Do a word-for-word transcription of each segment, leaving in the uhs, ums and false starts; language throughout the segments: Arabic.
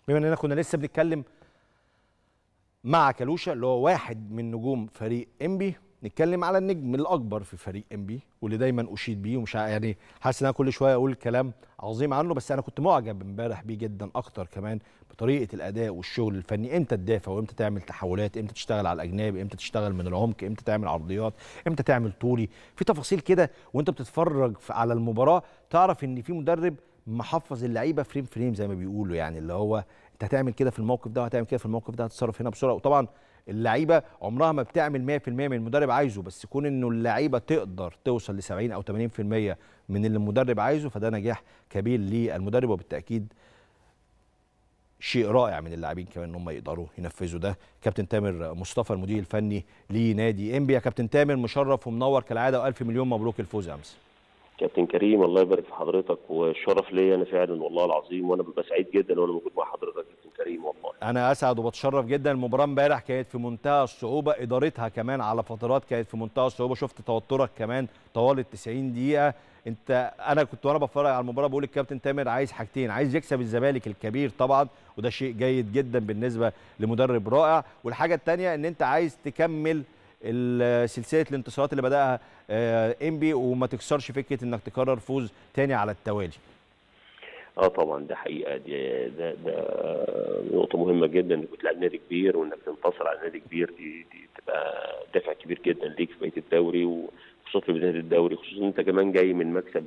بما اننا كنا لسه بنتكلم مع كالوشا اللي هو واحد من نجوم فريق انبي، نتكلم على النجم الاكبر في فريق انبي واللي دايما اشيد بيه، ومش يعني حاسس ان انا كل شويه اقول كلام عظيم عنه، بس انا كنت معجب امبارح بيه جدا اكتر كمان بطريقه الاداء والشغل الفني. امتى تدافع وامتى تعمل تحولات، امتى تشتغل على الاجناب، امتى تشتغل من العمق، امتى تعمل عرضيات، امتى تعمل طولي، في تفاصيل كده وانت بتتفرج على المباراه تعرف ان في مدرب محفظ اللعيبه فريم فريم زي ما بيقولوا، يعني اللي هو انت هتعمل كده في الموقف ده وهتعمل كده في الموقف ده، هتتصرف هنا بسرعه. وطبعا اللعيبه عمرها ما بتعمل مية في المية من المدرب عايزه، بس كون انه اللعيبه تقدر توصل ل سبعين او ثمانين في المية من اللي المدرب عايزه، فده نجاح كبير للمدرب، وبالتاكيد شيء رائع من اللاعبين كمان ان هم يقدروا ينفذوا ده. كابتن تامر مصطفى المدير الفني لنادي انبي. يا كابتن تامر مشرف ومنور كالعاده، والف مليون مبروك الفوز امس. كابتن كريم الله يبارك في حضرتك، والشرف ليا انا فعلا والله العظيم، وانا ببقى سعيد جدا وانا موجود مع حضرتك كابتن كريم. والله انا اسعد وبتشرف جدا. المباراه امبارح كانت في منتهى الصعوبه، ادارتها كمان على فترات كانت في منتهى الصعوبه، شفت توترك كمان طوال ال تسعين دقيقه. انت انا كنت وانا بتفرج على المباراه بقول الكابتن تامر عايز حاجتين، عايز يكسب الزمالك الكبير طبعا، وده شيء جيد جدا بالنسبه لمدرب رائع، والحاجه الثانيه ان انت عايز تكمل سلسله الانتصارات اللي بداها انبي وما تكسرش فكره انك تكرر فوز تاني على التوالي. اه طبعا ده حقيقه، دي ده, ده نقطه مهمه جدا، انك بتلعب نادي كبير وانك تنتصر على نادي كبير، دي, دي تبقى دافع كبير جدا ليك في بقيه الدوري، وخصوصا في بدايه الدوري، خصوصا ان انت كمان جاي من مكسب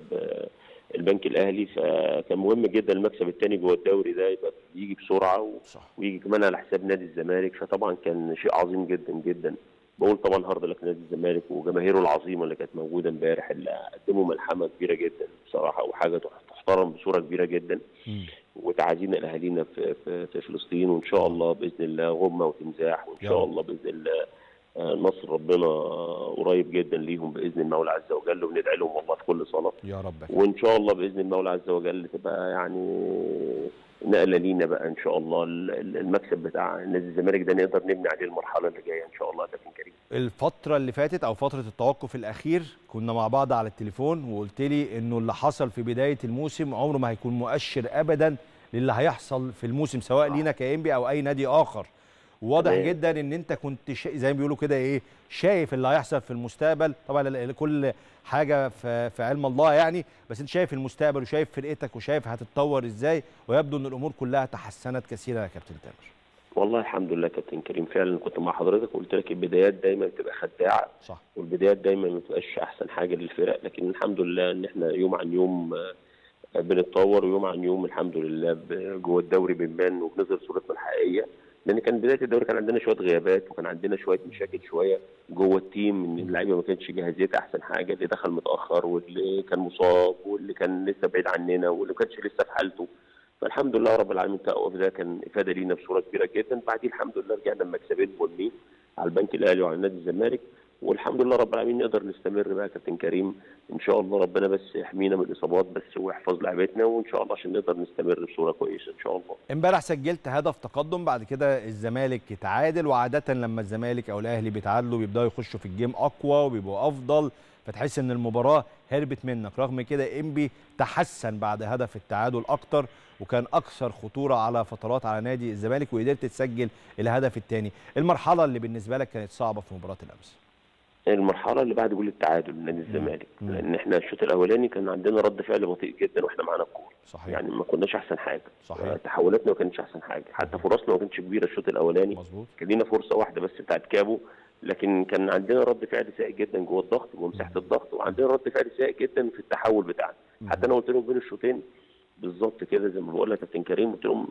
البنك الاهلي، فكان مهم جدا المكسب الثاني جوه الدوري ده يبقى يجي بسرعه ويجي كمان على حساب نادي الزمالك، فطبعا كان شيء عظيم جدا جدا. بقول طبعا هارد لك نادي الزمالك وجماهيره العظيمه اللي كانت موجوده امبارح، اللي قدموا ملحمه كبيره جدا بصراحه، وحاجه تحترم بصوره كبيره جدا. وتعازينا لاهالينا في, في في فلسطين، وان شاء الله باذن الله غمه وتنزاح، وان شاء الله باذن الله نصر ربنا قريب جدا ليهم باذن المولى عز وجل، وندعي لهم والله في كل صلاه يا رب، وان شاء الله باذن المولى عز وجل تبقى يعني نقله لينا بقى ان شاء الله. المكسب بتاع نادي الزمالك ده نقدر نبني عليه المرحله اللي جايه ان شاء الله يا كابتن كريم. الفتره اللي فاتت او فتره التوقف الاخير كنا مع بعض على التليفون، وقلت لي انه اللي حصل في بدايه الموسم عمره ما هيكون مؤشر ابدا للي هيحصل في الموسم سواء لينا كانبي او اي نادي اخر. واضح جدا ان انت كنت زي ما بيقولوا كده ايه، شايف اللي هيحصل في المستقبل. طبعا كل حاجه في علم الله يعني، بس انت شايف المستقبل وشايف فرقتك وشايف هتتطور ازاي، ويبدو ان الامور كلها تحسنت كثيرا يا كابتن تامر. والله الحمد لله كابتن كريم، فعلا كنت مع حضرتك وقلت لك البدايات دايما بتبقى خداعه، صح، والبدايات دايما ما بتبقاش احسن حاجه للفرق، لكن الحمد لله ان احنا يوم عن يوم بنتطور، ويوم عن يوم الحمد لله جوه الدوري بنبان وبنظهر صورتنا الحقيقيه. لان كان بدايه الدوري كان عندنا شويه غيابات، وكان عندنا شويه مشاكل شويه جوه التيم، ان اللعيبه ما كانتش جاهزيتها احسن حاجه، اللي دخل متاخر واللي كان مصاب واللي كان لسه بعيد عننا واللي ما كانش لسه في حالته. فالحمد لله رب العالمين التوقف ده كان افاده لينا بصوره كبيره جدا. بعدين الحمد لله رجعنا بمكسبين مهمين على البنك الاهلي وعلى نادي الزمالك، والحمد لله رب العالمين نقدر نستمر بقى يا كابتن كريم ان شاء الله. ربنا بس يحمينا من الاصابات بس ويحفظ لعيبتنا، وان شاء الله عشان نقدر نستمر بصوره كويسه ان شاء الله. امبارح سجلت هدف تقدم، بعد كده الزمالك اتعادل، وعاده لما الزمالك او الاهلي بيتعادلوا بيبداوا يخشوا في الجيم اقوى وبيبقوا افضل، فتحس ان المباراه هربت منك. رغم كده انبي تحسن بعد هدف التعادل اكتر، وكان اكثر خطوره على فترات على نادي الزمالك، وقدرت تسجل الهدف الثاني. المرحله اللي بالنسبه لك كانت صعبه في مباراه الامس؟ المرحله اللي بعد جول التعادل نادي الزمالك، لان احنا الشوط الاولاني كان عندنا رد فعل بطيء جدا واحنا معانا الكوره، صحيح، يعني ما كناش احسن حاجه، صحيح، تحولاتنا ما كانتش احسن حاجه، حتى فرصنا ما كانتش كبيره الشوط الاولاني، مظبوط، كان لينا فرصه واحده بس بتاعت كابو، لكن كان عندنا رد فعل سيء جدا جوه الضغط ومساحه الضغط، وعندنا رد فعل سيء جدا في التحول بتاعنا. حتى انا قلت لهم بين الشوطين بالظبط كده زي ما بقول لك يا كابتن كريم، قلت لهم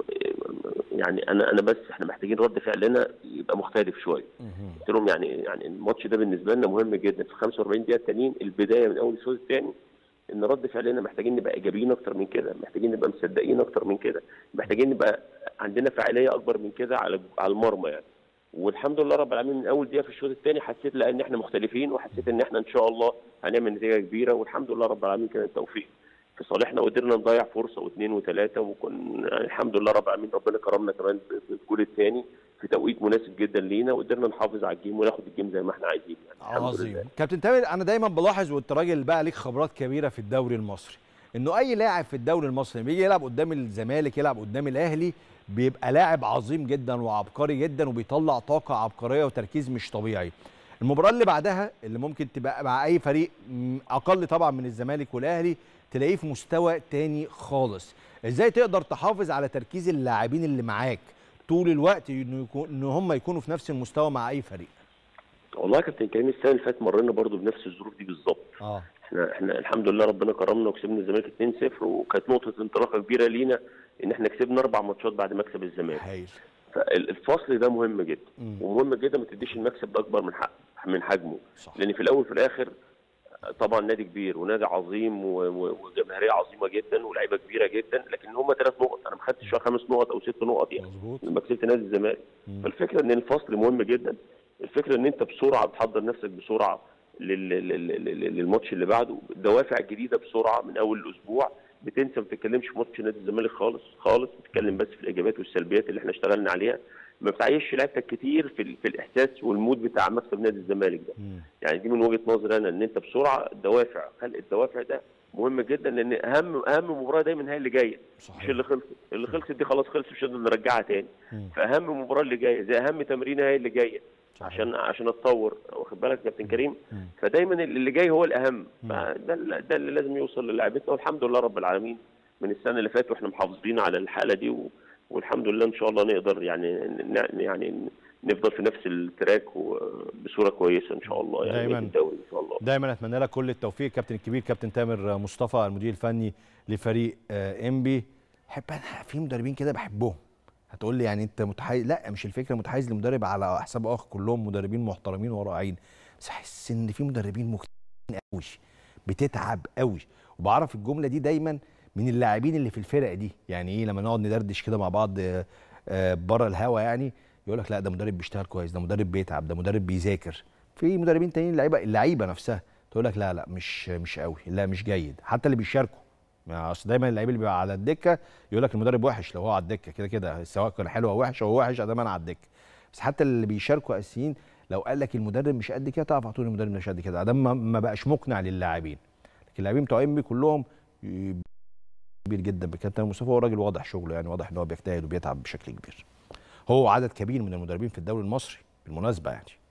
يعني انا انا بس احنا محتاجين رد فعلنا يبقى مختلف شويه. قلت لهم يعني يعني الماتش ده بالنسبه لنا مهم جدا في خمسة وأربعين دقيقه التانيين، البدايه من اول الشوط الثاني، ان رد فعلنا محتاجين نبقى ايجابيين اكتر من كده، محتاجين نبقى مصدقين اكتر من كده، محتاجين نبقى عندنا فاعليه اكبر من كده على على المرمى يعني. والحمد لله رب العالمين من اول دقيقه في الشوط الثاني حسيت لا ان احنا مختلفين، وحسيت ان احنا ان شاء الله هنعمل نتيجه كبيره، والحمد لله رب العالمين كان التوفيق في صالحنا، وقدرنا نضيع فرصه واثنين وثلاثه، وكنا يعني الحمد لله رب العالمين ربنا كرمنا كمان بالجول الثاني في توقيت مناسب جدا لينا، وقدرنا نحافظ على الجيم وناخد الجيم زي ما احنا عايزين يعني. عظيم. كابتن تامر، انا دايما بلاحظ وانت راجل بقى ليك خبرات كبيره في الدوري المصري، انه اي لاعب في الدوري المصري بيجي يلعب قدام الزمالك يلعب قدام الاهلي بيبقى لاعب عظيم جدا وعبقري جدا وبيطلع طاقه عبقريه وتركيز مش طبيعي. المباراه اللي بعدها اللي ممكن تبقى مع اي فريق اقل طبعا من الزمالك والاهلي تلاقيه في مستوى تاني خالص. ازاي تقدر تحافظ على تركيز اللاعبين اللي معاك طول الوقت انه يكون ان هم يكونوا في نفس المستوى مع اي فريق؟ والله يا كابتن كريم السنه اللي فاتت مرينا برضو بنفس الظروف دي بالظبط. اه احنا احنا الحمد لله ربنا كرمنا وكسبنا الزمالك اتنين صفر، وكانت نقطه انطلاقه كبيره لينا ان احنا كسبنا اربع ماتشات بعد مكسب الزمالك. هايل. فالفصل ده مهم جدا، مم. ومهم جدا ما تديش المكسب ده اكبر من حق من حجمه. صح. لان في الاول وفي الاخر طبعا نادي كبير ونادي عظيم وجماهيريه عظيمه جدا ولاعيبه كبيره جدا، لكن هم ثلاث نقط، انا ما خدتش خمس نقط او ست نقط يعني مظبوط لما كسبت نادي الزمالك. فالفكره ان الفصل مهم جدا، الفكره ان انت بسرعه بتحضر نفسك بسرعه للماتش اللي بعده، دوافع جديده بسرعه من اول الاسبوع، بتنسى ما بتتكلمش في ماتش نادي الزمالك خالص خالص، بتتكلم بس في الايجابيات والسلبيات اللي احنا اشتغلنا عليها، ما بتعيش لعبتك كتير في في الاحساس والمود بتاع مكسب نادي الزمالك ده. مم. يعني دي من وجهه نظري انا ان انت بسرعه الدوافع، خلق الدوافع ده مهم جدا، لان اهم اهم مباراه دايما هي اللي جايه، مش اللي خلصت، اللي خلصت دي خلاص خلصت مش هنقدر نرجعها تاني. مم. فاهم مباراه اللي جايه زي اهم تمرينه هي اللي جايه عشان عشان اتطور، واخد بالك يا كابتن كريم؟ مم. فدايما اللي جاي هو الاهم، فده ده اللي لازم يوصل للاعبتنا، والحمد لله رب العالمين من السنه اللي فاتت واحنا محافظين على الحاله دي، و والحمد لله ان شاء الله نقدر يعني يعني نفضل في نفس التراك وبصوره كويسه ان شاء الله يعني دايما الدوري ان شاء الله. دايما اتمنى لك كل التوفيق كابتن الكبير كابتن تامر مصطفى المدير الفني لفريق انبي. بحب انا في مدربين كده بحبهم. هتقول لي يعني انت متحيز، لا مش الفكره متحيز لمدرب على حساب اخر، كلهم مدربين محترمين ورائعين، بس احس ان في مدربين مجتهدين قوي بتتعب قوي، وبعرف الجمله دي دايما من اللاعبين اللي في الفرق دي. يعني ايه لما نقعد ندردش كده مع بعض بره الهوا يعني يقول لك لا ده مدرب بيشتغل كويس، ده مدرب بيتعب، ده مدرب بيذاكر. في مدربين تانيين اللعيبه اللعيبه نفسها تقول لك لا لا مش مش قوي، لا مش جيد، حتى اللي بيشاركوا يعني اصل دايما اللعيب اللي بيبقى على الدكه يقول لك المدرب وحش لو هو على الدكه، كده كده سواء كان حلو او وحش هو وحش ادام انا على الدكه. بس حتى اللي بيشاركوا اساسيين لو قال لك المدرب مش قد كده تعرف على طول المدرب مش قد كده ادام ما بقاش مقنع للاعبين. لكن اللاعبين بتوع انبي كلهم كبير جدا بكابتن مصطفى، هو راجل واضح شغله يعني، واضح ان هو بيجتهد وبيتعب بشكل كبير. هو عدد كبير من المدربين في الدوري المصري بالمناسبه يعني.